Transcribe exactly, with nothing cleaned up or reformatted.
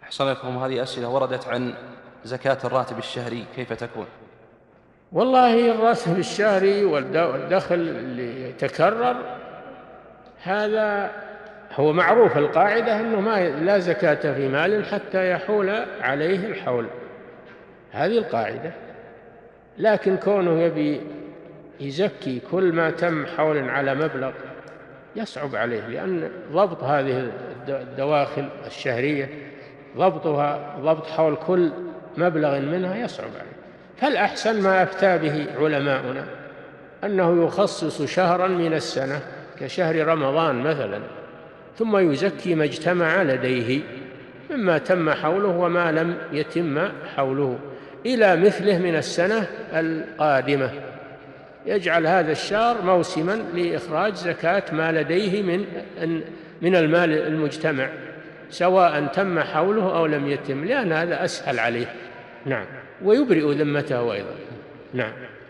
أحسن لكم. هذه أسئلة وردت عن زكاة الراتب الشهري كيف تكون؟ والله الراتب الشهري والدخل اللي يتكرر هذا هو معروف، القاعدة أنه ما لا زكاة في مال حتى يحول عليه الحول، هذه القاعدة. لكن كونه يبي يزكي كل ما تم حول على مبلغ يصعب عليه، لأن ضبط هذه الدواخل الشهرية ضبطها ضبط حول كل مبلغ منها يصعب عليه. فالأحسن ما أفتى به علماؤنا أنه يخصص شهرا من السنة كشهر رمضان مثلا، ثم يزكي ما اجتمع لديه مما تم حوله وما لم يتم حوله إلى مثله من السنة القادمة، يجعل هذا الشهر موسما لإخراج زكاة ما لديه من من المال المجتمع سواء تم حوله أو لم يتم، لأن هذا أسهل عليه. نعم، ويبرئ ذمته أيضا. نعم.